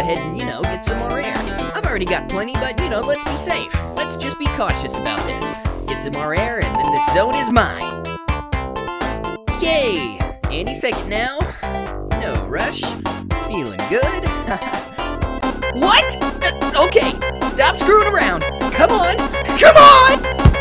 ahead and, get some more air. I've already got plenty, but, let's be safe. Let's just be cautious about this. Get some more air, and then the zone is mine. Yay! Andy's second now. No rush. Feeling good. What? Okay, stop screwing around. Come on. Come on!